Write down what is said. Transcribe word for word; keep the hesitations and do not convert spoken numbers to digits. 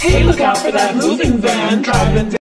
Hey, look out for that moving van driving